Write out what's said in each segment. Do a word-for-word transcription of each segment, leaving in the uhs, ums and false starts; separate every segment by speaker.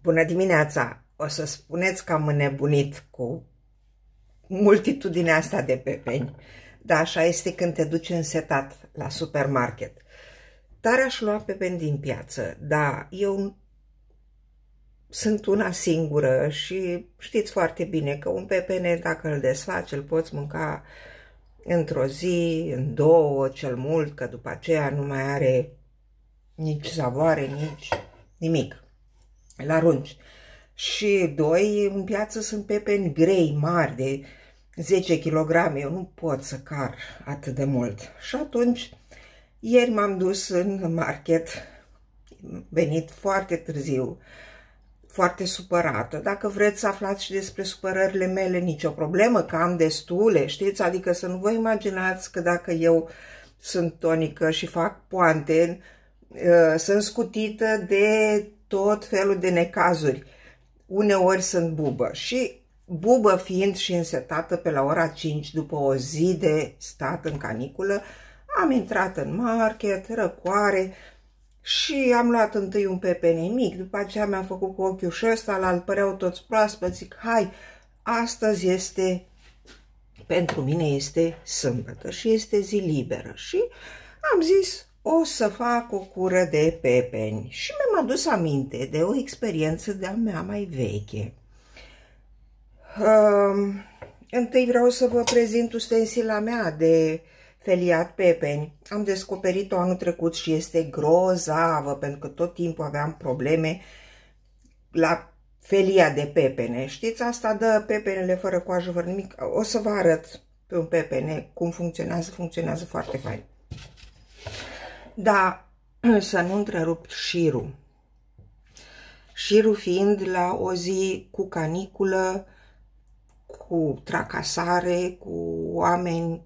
Speaker 1: Bună dimineața! O să spuneți că am înnebunit cu multitudinea asta de pepeni, dar așa este când te duci însetat la supermarket. Tare aș lua pepeni din piață, dar eu sunt una singură și știți foarte bine că un pepene, dacă îl desfaci, îl poți mânca într-o zi, în două, cel mult, că după aceea nu mai are nici savoare, nici nimic. Îl arunci. Și doi, în piață sunt pepeni grei, mari, de zece kilograme. Eu nu pot să car atât de mult. Și atunci, ieri m-am dus în market, venit foarte târziu, foarte supărată. Dacă vreți să aflați și despre supărările mele, nicio problemă, că am destule, știți? Adică să nu vă imaginați că dacă eu sunt tonică și fac poante, sunt scutită de tot felul de necazuri. Uneori sunt bubă și bubă fiind și însetată pe la ora cinci după o zi de stat în caniculă, am intrat în market, răcoare și am luat întâi un pepene mic, după aceea mi-am făcut cu ochiul și ăsta, la alt păreau toți proaspăți, zic, hai, astăzi este, pentru mine este sâmbătă și este zi liberă și am zis, o să fac o cură de pepeni și mi-am adus aminte de o experiență de-a mea mai veche. Uh, întâi vreau să vă prezint ustensila mea de feliat pepeni. Am descoperit-o anul trecut și este grozavă, pentru că tot timpul aveam probleme la felia de pepene. Știți, asta dă pepenele fără coajă, fără nimic. O să vă arăt pe un pepene cum funcționează, funcționează foarte fain. Dar să nu întrerup șirul. Șirul fiind la o zi cu caniculă, cu tracasare, cu oameni,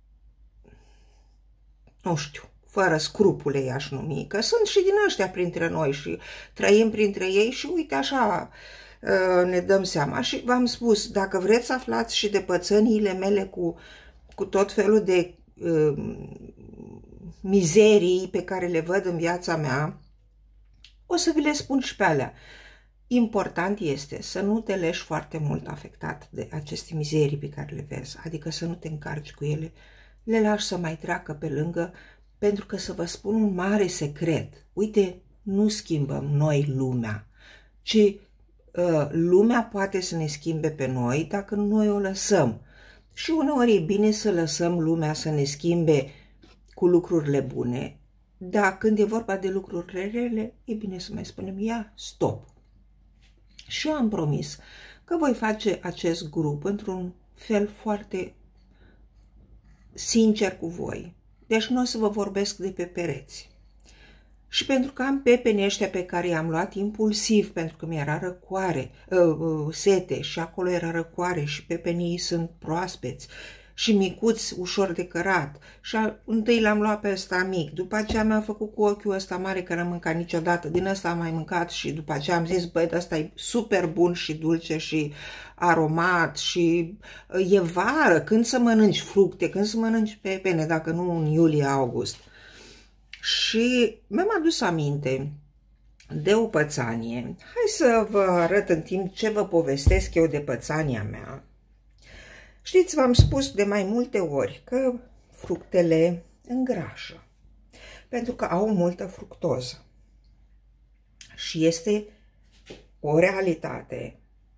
Speaker 1: nu știu, fără scrupule i-aș numi, că sunt și din ăștia printre noi și trăim printre ei și uite așa ne dăm seama. Și v-am spus, dacă vreți să aflați și de pățăniile mele cu, cu tot felul de uh, mizerii pe care le văd în viața mea, o să vi le spun și pe alea. Important este să nu te leși foarte mult afectat de aceste mizerii pe care le vezi, adică să nu te încarci cu ele, le lași să mai treacă pe lângă, pentru că să vă spun un mare secret. Uite, nu schimbăm noi lumea, ci uh, lumea poate să ne schimbe pe noi dacă noi o lăsăm. Și uneori e bine să lăsăm lumea să ne schimbe cu lucrurile bune, dar când e vorba de lucrurile rele, e bine să mai spunem, ia, stop. Și eu am promis că voi face acest grup într-un fel foarte sincer cu voi. Deci nu o să vă vorbesc de pe pereți. Și pentru că am pepenii ăștia pe care i-am luat impulsiv, pentru că mi-era răcoare, uh, uh, sete și acolo era răcoare și pepenii sunt proaspeți și micuți, ușor de cărat. Și a, întâi l-am luat pe ăsta mic, după aceea mi-am făcut cu ochiul ăsta mare, că n-am mâncat niciodată, din ăsta am mai mâncat și după aceea am zis, băi, ăsta e super bun și dulce și aromat și e vară, când să mănânci fructe, când să mănânci pepene, dacă nu în iulie-august. Și mi-am adus aminte de o pățanie. Hai să vă arăt în timp ce vă povestesc eu de pățania mea. Știți, v-am spus de mai multe ori că fructele îngrașă, pentru că au multă fructoză. Și este o realitate.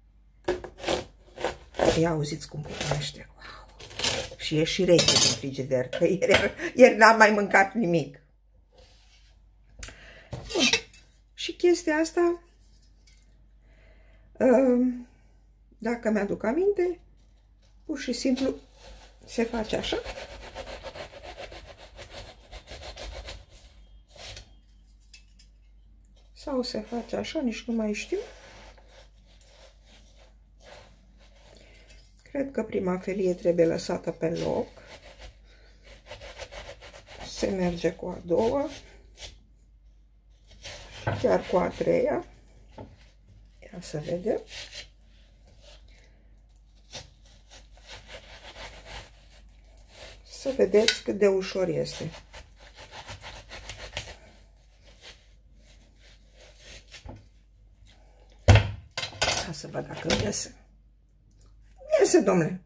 Speaker 1: Ia auziți cum putește. Wow. Și e și rece din frigider, că ieri, ieri n-am mai mâncat nimic. Bun. Și chestia asta, dacă mi-aduc aminte, pur și simplu se face așa. Sau se face așa, nici nu mai știu. Cred că prima felie trebuie lăsată pe loc. Se merge cu a doua. Chiar cu a treia. Ia să vedem. Să vedeți cât de ușor este. să văd dacă îmi iese. Iese, domnule.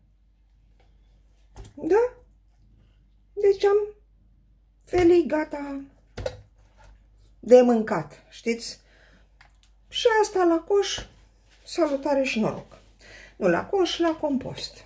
Speaker 1: Da? Deci am felii gata de mâncat, știți? Și asta la coș, salutare și noroc. Nu la coș, la compost.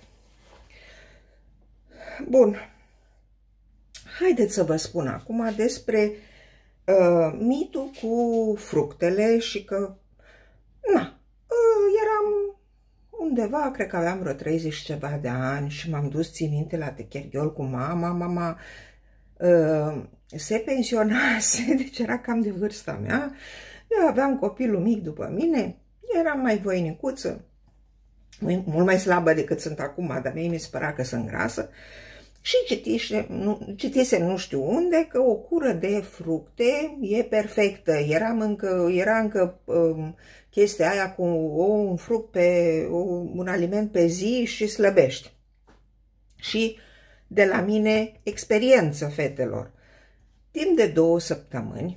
Speaker 1: Bun. Haideți să vă spun acum despre uh, mitul cu fructele și că, na, uh, eram undeva, cred că aveam vreo treizeci și ceva de ani și m-am dus, țin minte, la Techerghiol cu mama. Mama uh, se pensionase, deci era cam de vârsta mea. Eu aveam copilul mic după mine, eram mai voinicuță, mult mai slabă decât sunt acum, dar mie mi se părea că sunt grasă. Și citise nu, citise nu știu unde că o cură de fructe e perfectă. Eram încă, era încă um, chestia aia cu o, un fruct pe, o, un aliment pe zi și slăbești. Și de la mine experiență, fetelor. Timp de două săptămâni,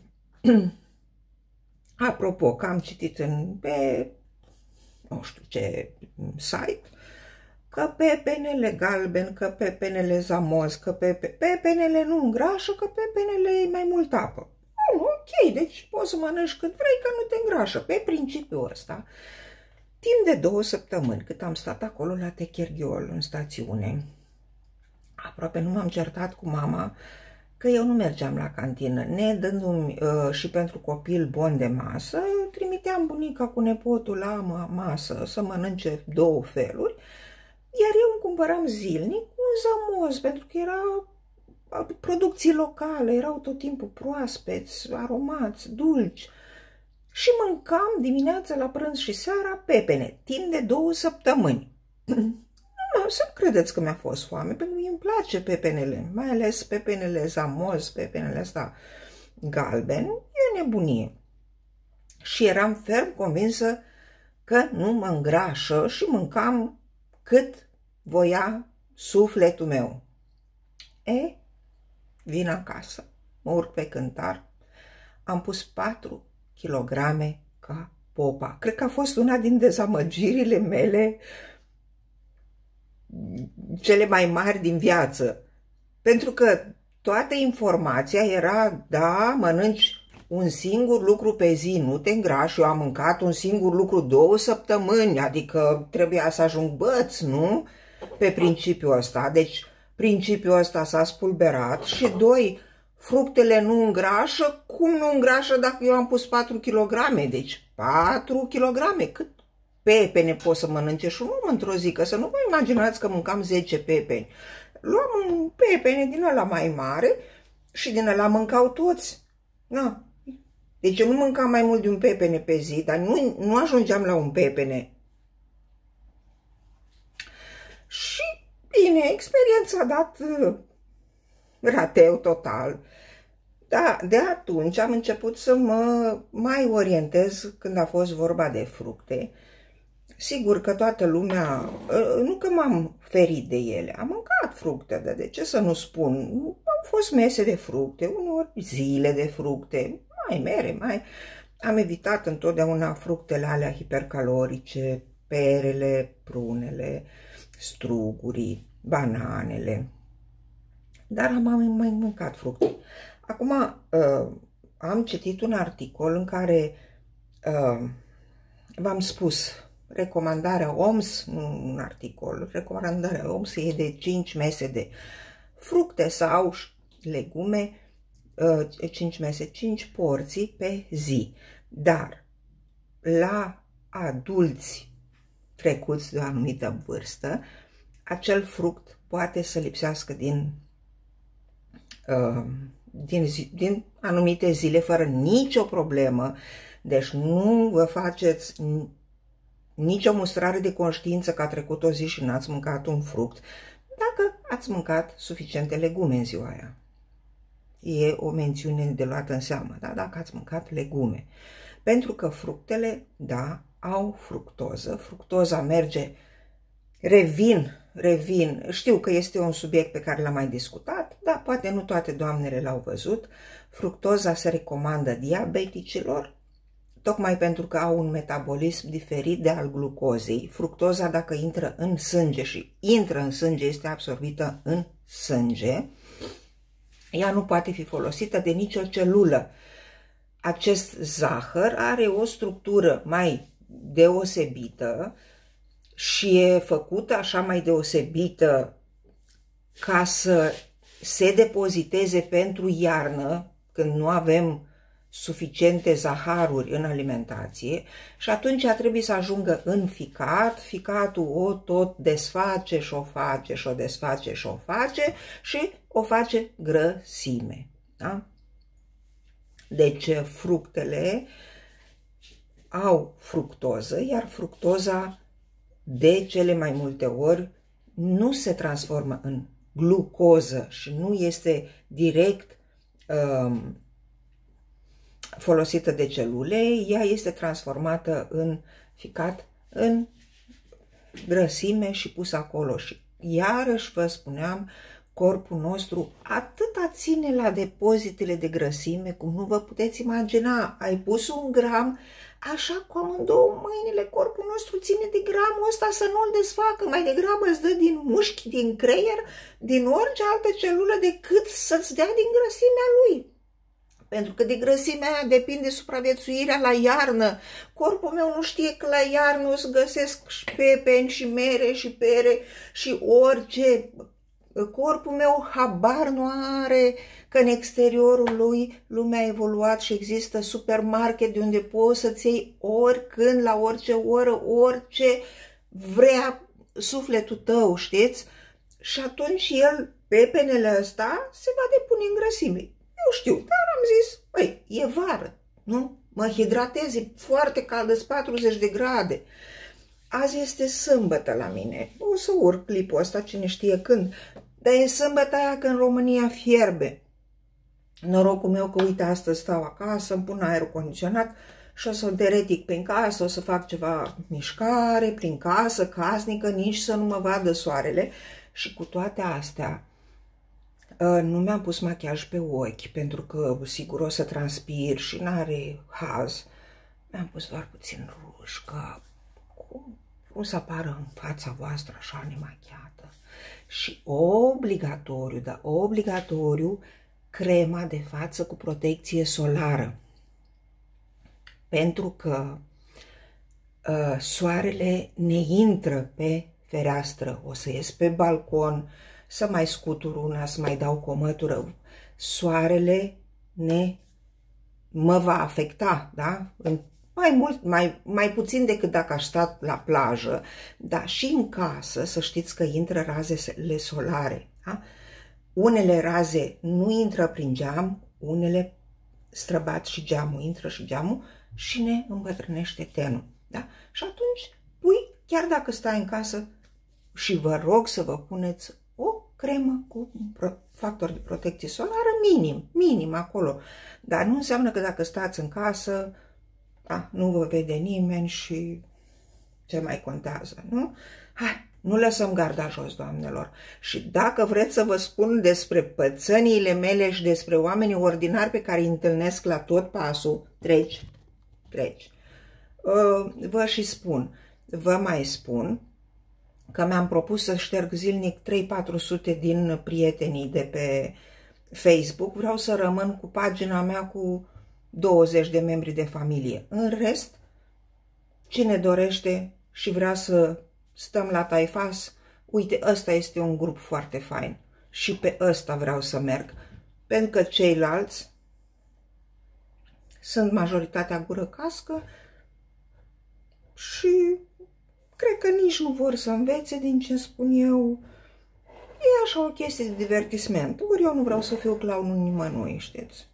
Speaker 1: apropo că am citit în, pe nu știu ce site, că pepenele galben, că pepenele zamoz, că pepe, pepenele nu îngrașă, că pepenele e mai mult apă. Bun, ok, deci poți să mănânci cât vrei, că nu te îngrașă. Pe principiul ăsta, timp de două săptămâni, cât am stat acolo la Techerghiol, în stațiune, aproape nu m-am certat cu mama, că eu nu mergeam la cantină, ne dându-mi uh, și pentru copil bon de masă, trimiteam bunica cu nepotul la masă să mănânce două feluri, iar eu îmi cumpăram zilnic un zamoz, pentru că era producții locale, erau tot timpul proaspeți, aromați, dulci. Și mâncam dimineața, la prânz și seara pepene, timp de două săptămâni. Nu, să nu credeți că mi-a fost foame, pentru că îmi place pepenele, mai ales pepenele zamoz, pepenele astea galben, e nebunie. Și eram ferm convinsă că nu mă îngrașă și mâncam cât voia sufletul meu. E, vin acasă, mă urc pe cântar, am pus patru kilograme ca popa. Cred că a fost una din dezamăgirile mele cele mai mari din viață. Pentru că toată informația era, da, mănânci un singur lucru pe zi, nu te îngrași. Eu am mâncat un singur lucru două săptămâni, adică trebuia să ajung băț, nu? Pe principiul ăsta. Deci principiul ăsta s-a spulberat. Și doi, fructele nu îngrașă. Cum nu îngrașă dacă eu am pus patru kilograme? Deci patru kilograme, cât pepene poți să mănânce și un om într-o zi, că să nu vă imaginați că mâncam zece pepeni. Luam un pepene din ăla mai mare și din ăla mâncau toți. Na. Deci eu nu mâncam mai mult de un pepene pe zi, dar nu, nu ajungeam la un pepene. Și bine, experiența a dat uh, rateu total. Da, de atunci am început să mă mai orientez când a fost vorba de fructe. Sigur că toată lumea, nu că m-am ferit de ele, am mâncat fructe, dar de ce să nu spun? Au fost mese de fructe, uneori zile de fructe, mai mere, mai... Am evitat întotdeauna fructele alea hipercalorice, perele, prunele, strugurii, bananele, dar am mai mâncat fructe. Acum am citit un articol în care v-am spus, recomandarea O M S, nu un articol, recomandarea O M S e de cinci mese de fructe sau legume, cinci mese, cinci porții pe zi. Dar la adulți trecuți de o anumită vârstă, acel fruct poate să lipsească din, din, zi, din anumite zile fără nicio problemă. Deci nu vă faceți nicio mustrare de conștiință că a trecut o zi și n-ați mâncat un fruct, dacă ați mâncat suficiente legume în ziua aia. E o mențiune de luat în seamă, da? Dacă ați mâncat legume. Pentru că fructele, da, au fructoză. Fructoza merge, revin, revin. Știu că este un subiect pe care l-am mai discutat, dar poate nu toate doamnele l-au văzut. Fructoza se recomandă diabeticilor, tocmai pentru că au un metabolism diferit de al glucozei. Fructoza, dacă intră în sânge și intră în sânge, este absorbită în sânge, ea nu poate fi folosită de nicio celulă. Acest zahăr are o structură mai deosebită și e făcută așa mai deosebită ca să se depoziteze pentru iarnă, când nu avem suficiente zaharuri în alimentație, și atunci trebuie să ajungă în ficat. Ficatul o tot desface și o face și o desface și o face și o face grăsime. Da? Deci fructele au fructoză, iar fructoza de cele mai multe ori nu se transformă în glucoză și nu este direct um, folosită de celule, ea este transformată în ficat, în grăsime și pusă acolo. Și iarăși vă spuneam, corpul nostru atâta ține la depozitele de grăsime, cum nu vă puteți imagina. Ai pus un gram, așa cu amândouă mâinile, corpul nostru ține de gramul ăsta să nu-l desfacă, mai degrabă îți dă din mușchi, din creier, din orice altă celulă, decât să-ți dea din grăsimea lui. Pentru că de grăsimea aia depinde supraviețuirea la iarnă. Corpul meu nu știe că la iarnă o să găsesc și pepeni și mere și pere și orice. Corpul meu habar nu are că în exteriorul lui lumea a evoluat și există supermarket de unde poți să-ți iei oricând, la orice oră, orice vrea sufletul tău, știți? Și atunci el, pepenele ăsta, se va depune în grăsime. Eu știu, dar am zis, băi, e vară, nu? Mă hidratez, e foarte cald, sunt patruzeci de grade. Azi este sâmbătă la mine. O să urc clipul ăsta, cine știe când. Dar e sâmbătă aia când România fierbe. Norocul meu că, uite, astăzi stau acasă, îmi pun aerul condiționat și o să deretic prin casă, o să fac ceva mișcare prin casă, casnică, nici să nu mă vadă soarele. Și cu toate astea, nu mi-am pus machiaj pe ochi, pentru că sigur o să transpir și n-are haz. Mi-am pus doar puțin ruj, că cum, cum să apară în fața voastră așa nemachiată. Și obligatoriu, dar obligatoriu, crema de față cu protecție solară. Pentru că uh, soarele ne intră pe fereastră, o să ies pe balcon, să mai scutur una, să mai dau cu o mătură. Soarele ne, mă va afecta, da? Mai mult, mai, mai puțin decât dacă aș sta la plajă, dar și în casă, să știți că intră razele solare. Da? Unele raze nu intră prin geam, unele străbat și geamul, intră și geamul și ne îmbătrânește tenul. Da? Și atunci pui, chiar dacă stai în casă, și vă rog să vă puneți o cremă cu factor de protecție solară minim, minim acolo. Dar nu înseamnă că dacă stați în casă, a, nu vă vede nimeni și ce mai contează, nu? Hai, nu lăsăm garda jos, doamnelor. Și dacă vreți să vă spun despre pățăniile mele și despre oamenii ordinari pe care îi întâlnesc la tot pasul, treci, treci. Vă și spun, vă mai spun, că mi-am propus să șterg zilnic trei patru sute din prietenii de pe Facebook. Vreau să rămân cu pagina mea cu douăzeci de membri de familie. În rest, cine dorește și vrea să stăm la taifas, uite, ăsta este un grup foarte fain și pe ăsta vreau să merg. Pentru că ceilalți sunt majoritatea gură cască și cred că nici nu vor să învețe din ce spun eu. E așa o chestie de divertisment. Ori eu nu vreau să fiu clownul nimănui, știți?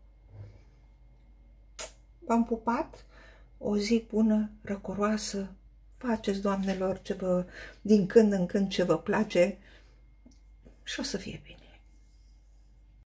Speaker 1: V-am pupat, o zi bună, răcoroasă. Faceți, doamnelor, ce vă, din când în când ce vă place și o să fie bine.